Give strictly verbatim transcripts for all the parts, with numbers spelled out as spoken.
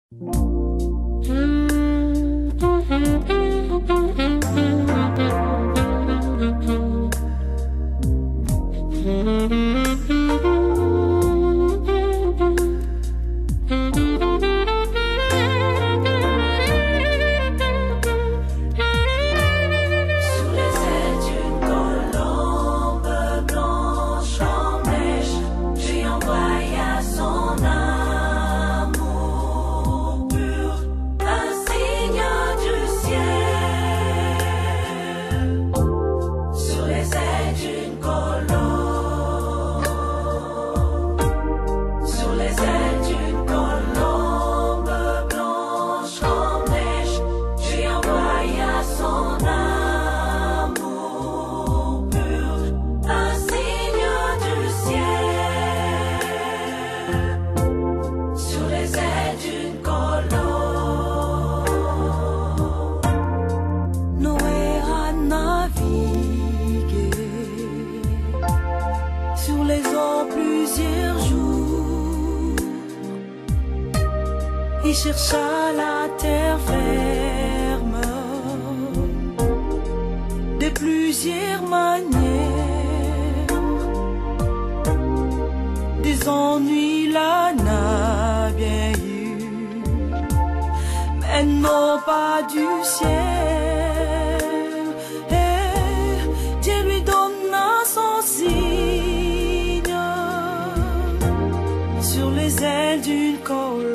Il chercha la terre ferme de plusieurs manières. Des ennuis là n'a bien eu, mais non pas du ciel. Et Dieu lui donna son signe sur les ailes d'une colombe.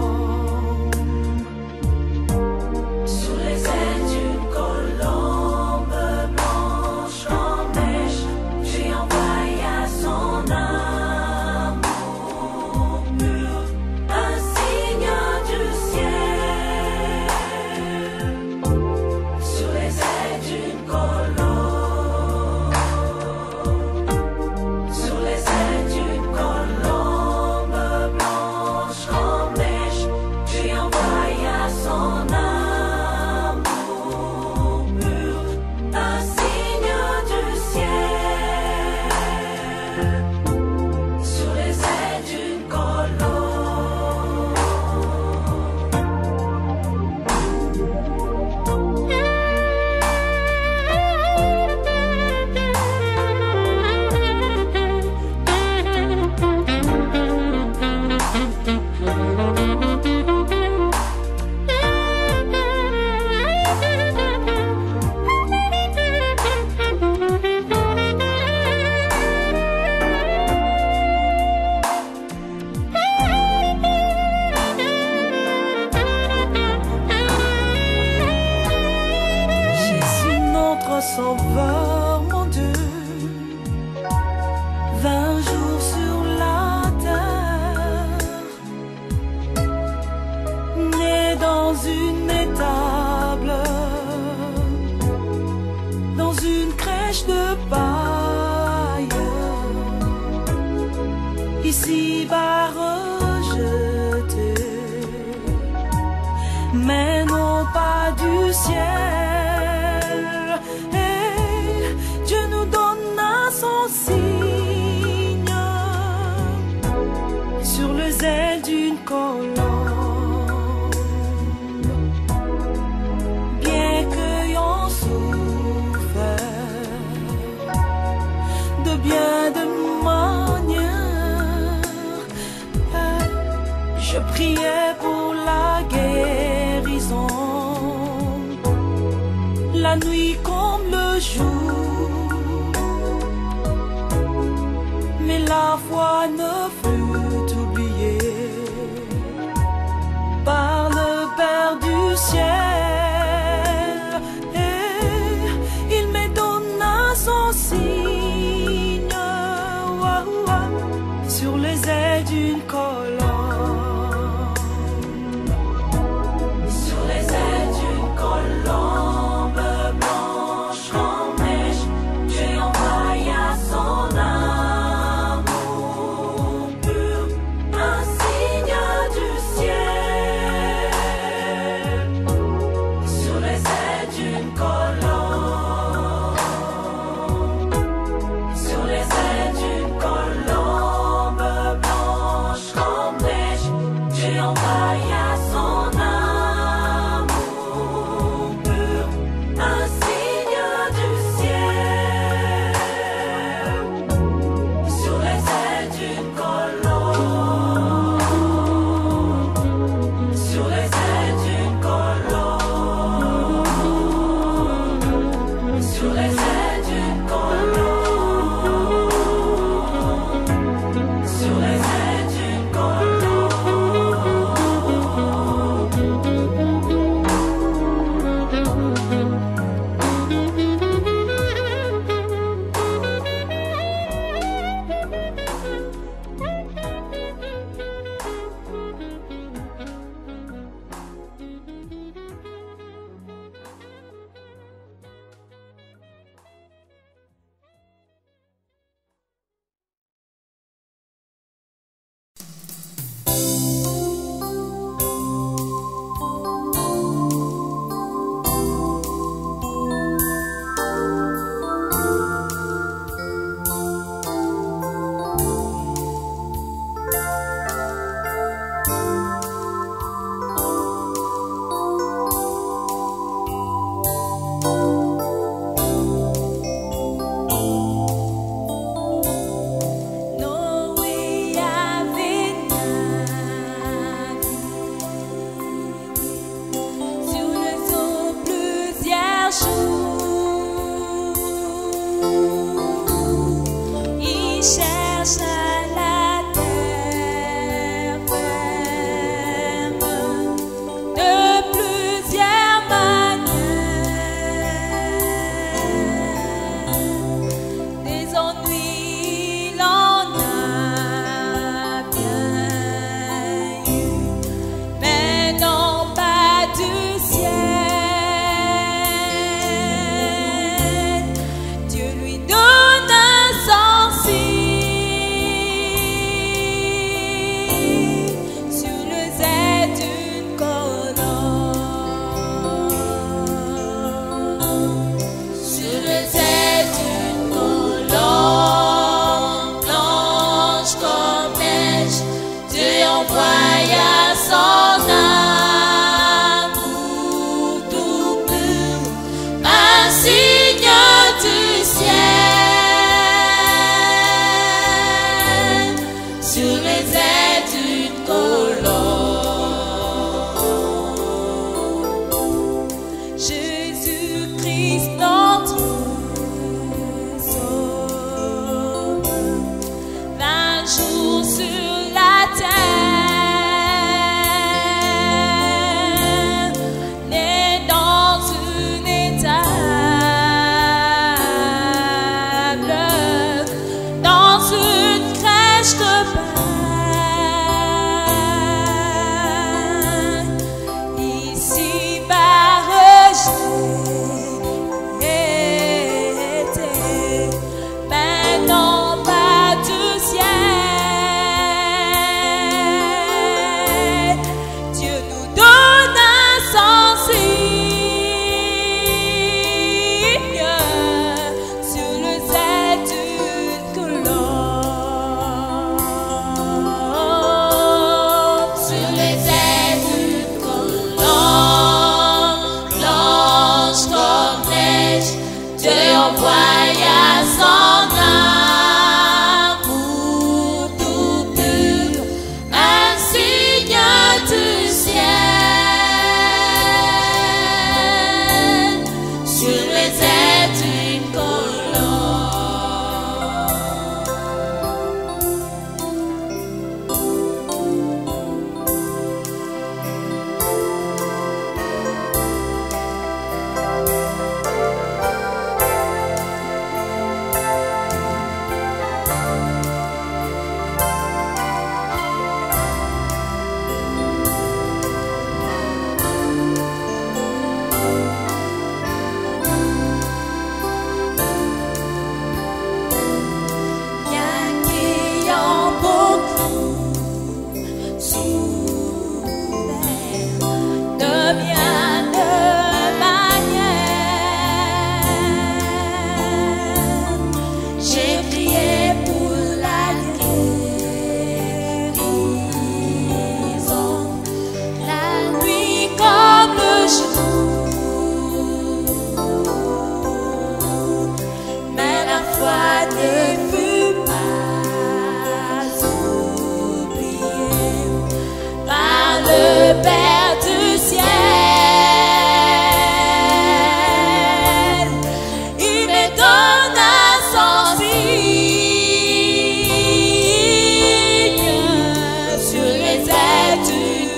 Sauveur, mon Dieu, vingt jours sur la terre, né dans une étable, dans une crèche de paille, ici bas rejeté, mais non pas du ciel. Son signe sur les ailes d'une colombe. Bien qu'ayant souffert de bien de manière, je priais pour la guérison, la nuit comme le jour. Mais la foi ne fut oubliée par le Père du ciel, et il me donna son signe, ouah, ouah, sur les ailes d'une colombe. Sur les ailes d'une colombe blanche. Père du ciel, il me donna son signe sur les ailes d'une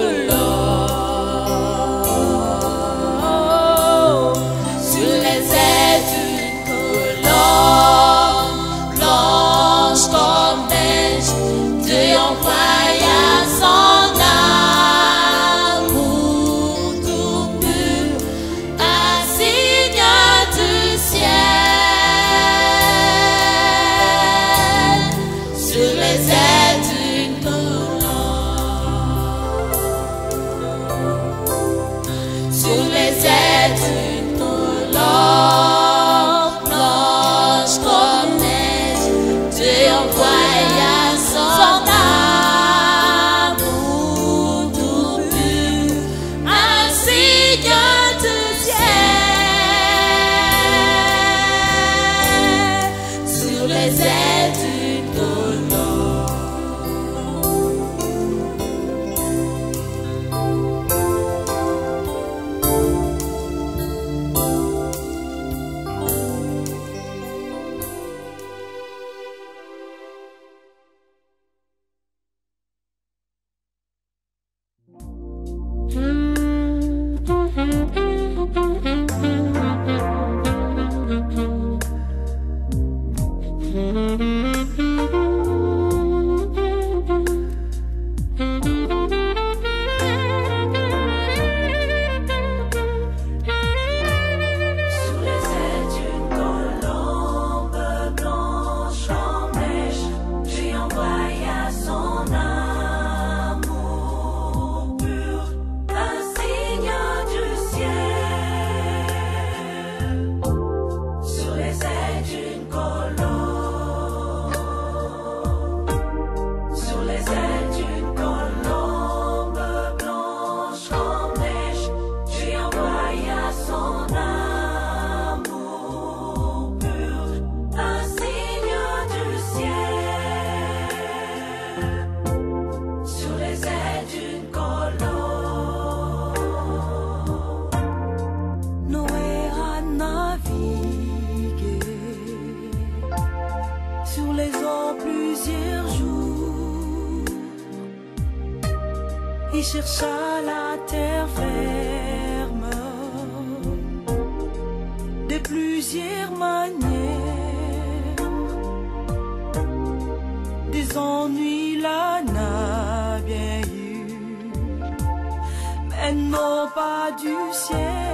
colombe, sur les ailes d'une colombe, blanche comme neige. Dieu envoya son amour tout pur, un signe du ciel, sur les ailes d'une colombe, sur les ailes d'une colombe, blanche comme neige. Dieu envoya son amour tout pur, un signe du ciel, sur les ailes d'une colombe. Sur les ailes d'une colombe blanche en neige, j'ai envoyé son amour pur, un signe du ciel. Sur les ailes d'une colombe, sur les ailes d'une colombe blanche en neige, j'ai envoyé son amour pur, un signe du ciel, sur les ailes d'une colombe. Noé a navigué sur les eaux plusieurs jours. Il chercha la terre ferme de plusieurs manières. Des ennuis là n'a bien eu, mais non pas du ciel.